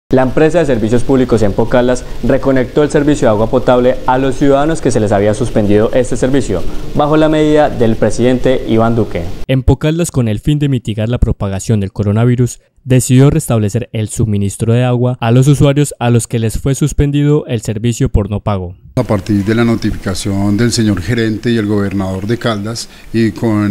La empresa de servicios públicos en Caldas reconectó el servicio de agua potable a los ciudadanos que se les había suspendido este servicio, bajo la medida del presidente Iván Duque. En Caldas, con el fin de mitigar la propagación del coronavirus, decidió restablecer el suministro de agua a los usuarios a los que les fue suspendido el servicio por no pago. A partir de la notificación del señor gerente y el gobernador de Caldas y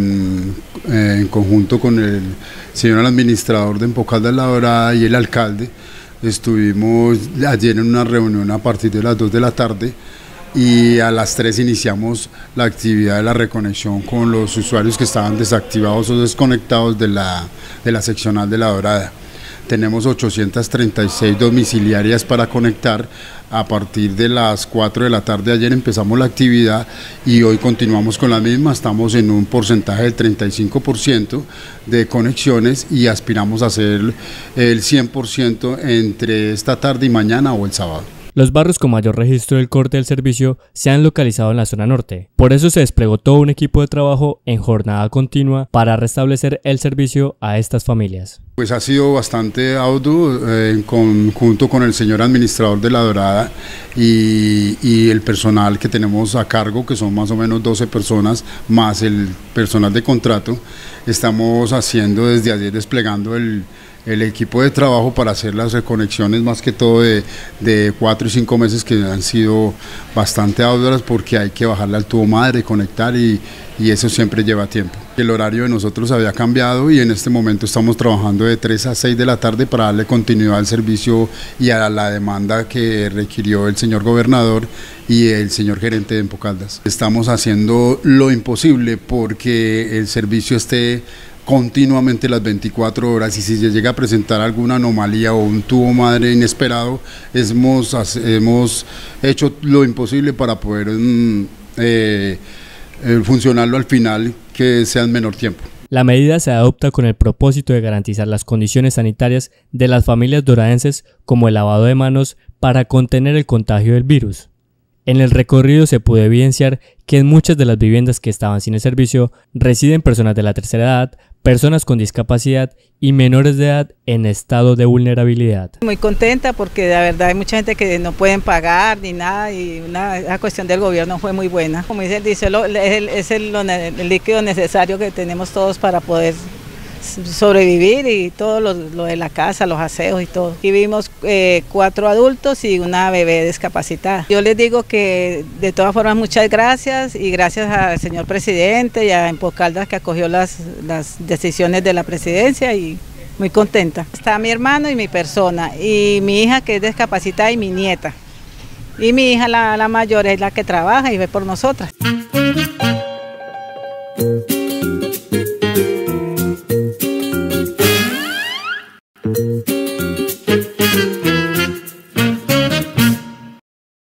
en conjunto con el señor administrador de Caldas La Dorada y el alcalde, estuvimos ayer en una reunión a partir de las 2 de la tarde y a las 3 iniciamos la actividad de la reconexión con los usuarios que estaban desactivados o desconectados de la seccional de La Dorada. Tenemos 836 domiciliarias para conectar. A partir de las 4 de la tarde ayer empezamos la actividad y hoy continuamos con la misma. Estamos en un porcentaje del 35% de conexiones y aspiramos a hacer el 100% entre esta tarde y mañana o el sábado. Los barrios con mayor registro del corte del servicio se han localizado en la zona norte. Por eso se desplegó todo un equipo de trabajo en jornada continua para restablecer el servicio a estas familias. Pues ha sido bastante arduo en conjunto con el señor administrador de La Dorada y el personal que tenemos a cargo, que son más o menos 12 personas, más el personal de contrato. Estamos haciendo desde ayer, desplegando el equipo de trabajo para hacer las reconexiones, más que todo de 4 y 5 meses, que han sido bastante arduas porque hay que bajarle al tubo madre, conectar y eso siempre lleva tiempo. El horario de nosotros había cambiado y en este momento estamos trabajando de 3 a 6 de la tarde para darle continuidad al servicio y a la demanda que requirió el señor gobernador y el señor gerente de Caldas. Estamos haciendo lo imposible porque el servicio esté continuamente las 24 horas y si se llega a presentar alguna anomalía o un tubo madre inesperado, hemos hecho lo imposible para poder funcionarlo al final, que sea en menor tiempo. La medida se adopta con el propósito de garantizar las condiciones sanitarias de las familias doradenses, como el lavado de manos, para contener el contagio del virus. En el recorrido se pudo evidenciar que en muchas de las viviendas que estaban sin el servicio residen personas de la tercera edad, personas con discapacidad y menores de edad en estado de vulnerabilidad. Muy contenta porque de verdad hay mucha gente que no pueden pagar ni nada y la cuestión del gobierno fue muy buena. Como dice es el líquido necesario que tenemos todos para poder sobrevivir y todo lo de la casa, los aseos y todo. Y vimos 4 adultos y una bebé discapacitada. Yo les digo que de todas formas muchas gracias y gracias al señor presidente y a Caldas que acogió las decisiones de la presidencia y muy contenta. Está mi hermano y mi persona y mi hija que es discapacitada y mi nieta. Y mi hija la mayor es la que trabaja y ve por nosotras.